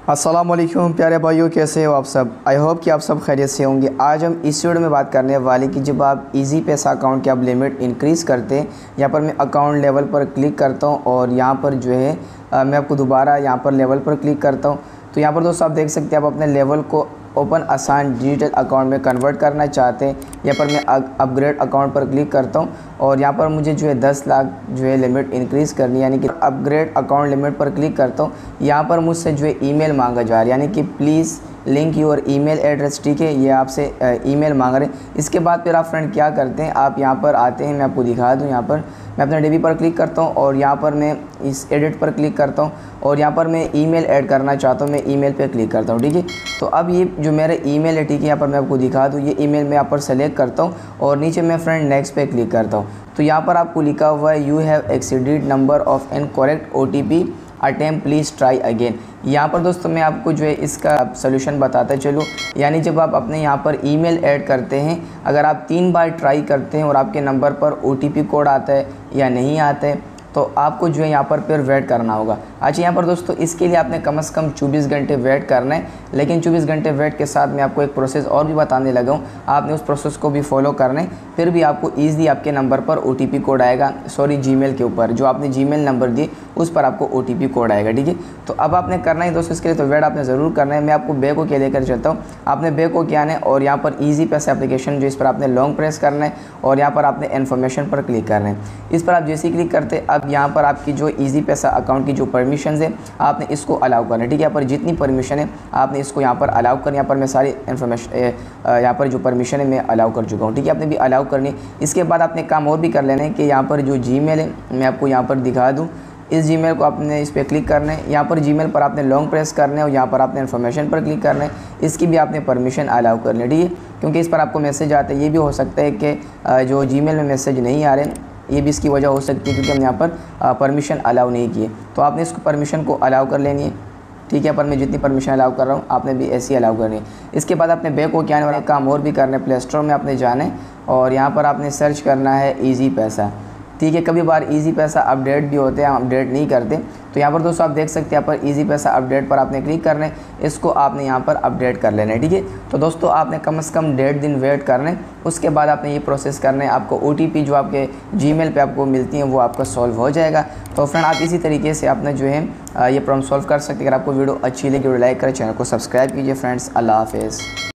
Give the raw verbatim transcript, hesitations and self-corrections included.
अस्सलाम वालेकुम प्यारे भाइयों, कैसे हो आप सब। आई होप कि आप सब खैरियत से होंगे। आज हम इस वीडियो में बात करने वाले कि जब आप इजी पैसा अकाउंट की आप लिमिट इंक्रीज़ करते हैं, यहाँ पर मैं अकाउंट लेवल पर क्लिक करता हूँ और यहाँ पर जो है आ, मैं आपको दोबारा यहाँ पर लेवल पर क्लिक करता हूँ। तो यहाँ पर दोस्तों आप देख सकते हैं, आप अपने लेवल को ओपन आसान डिजिटल अकाउंट में कन्वर्ट करना चाहते हैं। यहाँ पर मैं अपग्रेड अकाउंट पर क्लिक करता हूँ और यहाँ पर मुझे जो है दस लाख जो है लिमिट इंक्रीज़ करनी, यानी कि अपग्रेड अकाउंट लिमिट पर क्लिक करता हूँ। यहाँ पर मुझसे जो है ईमेल मांगा जा रहा है, यानी कि please link your email address. ठीक है, ये आपसे ईमेल मांग रहे हैं। इसके बाद फिर आप फ्रेंड क्या करते हैं, आप यहाँ पर आते हैं, मैं आपको दिखा दूँ। यहाँ पर मैं अपना डीबी पर क्लिक करता हूँ और यहाँ पर मैं इस एडिट पर क्लिक करता हूँ और यहाँ पर मैं ईमेल ऐड करना चाहता हूँ, मैं ईमेल पे क्लिक करता हूँ। ठीक है, तो अब ये जो मेरा ईमेल है, ठीक है, यहाँ पर मैं आपको दिखा दूँ। ये ईमेल मैं यहाँ पर सेलेक्ट करता हूँ और नीचे मैं फ्रेंड नेक्स्ट पे क्लिक करता हूँ। तो यहाँ पर आपको लिखा हुआ है you have exceeded number of incorrect O T P attempt please try again. यहाँ पर दोस्तों मैं आपको जो है इसका सोल्यूशन बताता चलूँ। यानी जब आप अपने यहाँ पर ईमेल ऐड करते हैं, अगर आप तीन बार ट्राई करते हैं और आपके नंबर पर ओ टी पी कोड आता है या नहीं आता है, तो आपको जो है यहाँ पर फिर वेट करना होगा। अच्छा, यहाँ पर दोस्तों इसके लिए आपने कम से कम चौबीस घंटे वेट करना है। लेकिन चौबीस घंटे वेट के साथ मैं आपको एक प्रोसेस और भी बताने लगा हूँ, आपने उस प्रोसेस को भी फॉलो करना है। फिर भी आपको ईज़िली आपके नंबर पर ओ टी पी कोड आएगा, सॉरी जीमेल के ऊपर जो आपने जीमेल नंबर दिए उस पर आपको ओ टी पी कोड आएगा। ठीक है, तो अब आपने करना है दोस्तों, इसके लिए तो वेट आपने ज़रूर करना है। मैं आपको बैक हो के लेकर चलता हूँ। आपने बैक हो के आना है और यहाँ पर ईजी पैसा एप्लीकेशन जो इस पर आपने लॉन्ग प्रेस करना है और यहाँ पर आपने इन्फॉर्मेशन पर क्लिक करना है। इस पर आप जैसे ही क्लिक करते अब यहाँ पर आपकी जो इजी पैसा अकाउंट की जो परमिशंस है आपने इसको अलाउ करना है। ठीक है, यहाँ पर जितनी परमिशन है आपने इसको यहाँ पर अलाउ करनी। यहाँ पर मैं सारी इन्फॉर्मेशन यहाँ पर जो परमिशन है मैं अलाउ कर चुका हूँ। ठीक है, आपने भी अलाउ करनी। इसके बाद आपने काम और भी कर लेना है कि यहाँ पर जो जीमेल है मैं आपको यहाँ पर दिखा दूँ। इस जीमेल को आपने इस पर क्लिक करना है। यहाँ पर जीमेल पर आपने लॉन्ग प्रेस करना है और यहाँ पर आपने इन्फॉर्मेशन पर क्लिक करना है। इसकी भी आपने परमिशन अलाउ करनी है। ठीक है, क्योंकि इस पर आपको मैसेज आता है। ये भी हो सकता है कि जो जीमेल में मैसेज नहीं आ रहे, ये भी इसकी वजह हो सकती है क्योंकि हमने यहाँ पर परमिशन अलाउ नहीं किए। तो आपने इसको परमिशन को अलाउ कर लेनी है। ठीक है, पर मैं जितनी परमिशन अलाउ कर रहा हूँ आपने भी ऐसी अलाउ करनी है। इसके बाद आपने बैक हो के आने वाला काम और भी करना है। प्ले स्टोर में आपने जाना है और यहाँ पर आपने सर्च करना है ईजी पैसा। ठीक है, कभी बार इजी पैसा अपडेट भी होते हैं, हम अपडेट नहीं करते। तो यहाँ पर दोस्तों आप देख सकते हैं, यहाँ पर इजी पैसा अपडेट पर आपने क्लिक करना है, इसको आपने यहाँ पर अपडेट कर लेना है। ठीक है, तो दोस्तों आपने कम से कम डेढ़ दिन वेट करना है। उसके बाद आपने ये प्रोसेस करना है। आपको ओ टी पी जो आपके जीमेल पे आपको मिलती हैं वो आपका सॉल्व हो जाएगा। तो फ्रेंड आप इसी तरीके से आपने जो है ये प्रॉब्लम सॉल्व कर सकते हैं। अगर आपको वीडियो अच्छी लगी तो लाइक करें, चैनल को सब्सक्राइब कीजिए। फ्रेंड्स, अल्लाह हाफिज़।